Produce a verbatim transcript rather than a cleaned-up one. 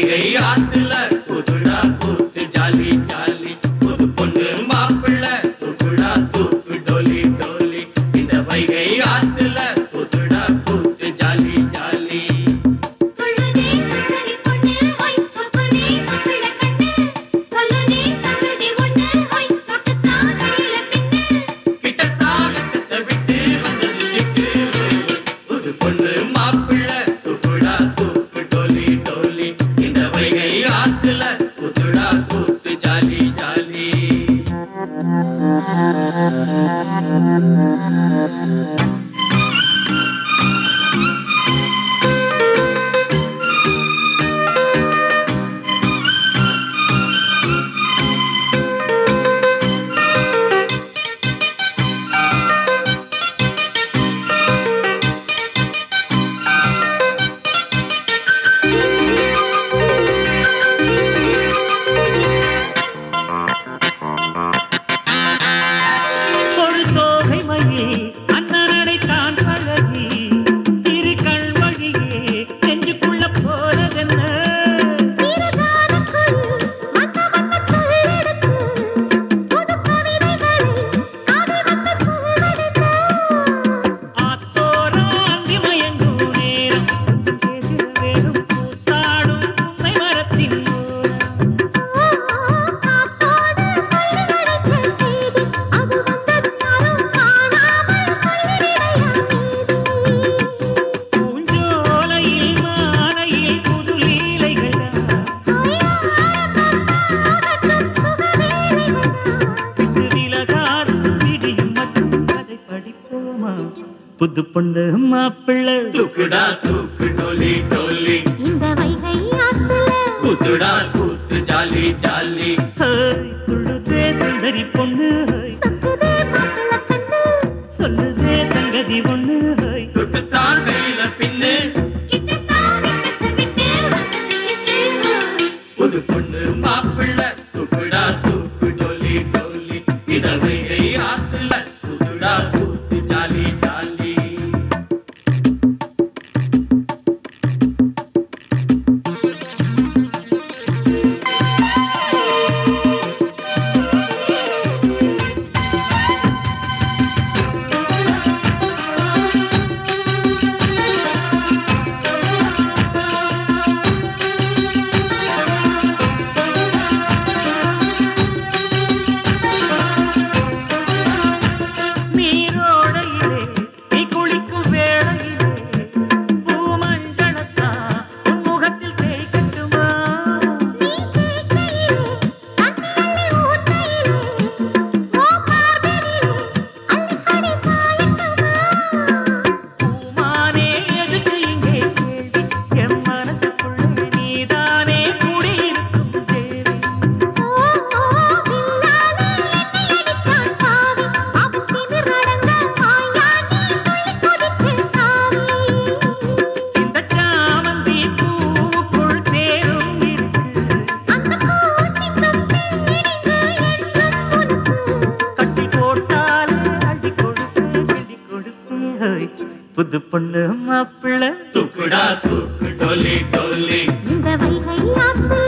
வைகை ஆத்துல புதுடா கூத்து jolly jolly புது பொண்ணு மாப்பிள்ள தூக்குடா தூக்கு டோலி டோலி இந்த வைகை ஆத்துல புதுடா கூத்து ஜாலி ஜாலி புது பொண்ணு மாப்பிள்ள தூக்குடா தூக்கு டோலி டோலி இந்த வைகை ஆத்துல புதுடா கூத்து ஜாலி ஜாலி துள்ளுதே சுந்தரி பொண்ணு சொல்லுதே சங்கதி ஒண்ணு தொட்டுத்தான் கையில பின்னு புது பொண்ணு மாப்பிள்ள தூக்குடா தூக்கு டோலி டோலி இந்த வைகை ஆத்துல புதுடா கூத்து ஜாலி ஜாலி புது பொண்ணு மாப்பிள்ள தூக்குடா தூக்கு டோலி டோலி இந்த வைகை ஆத்துல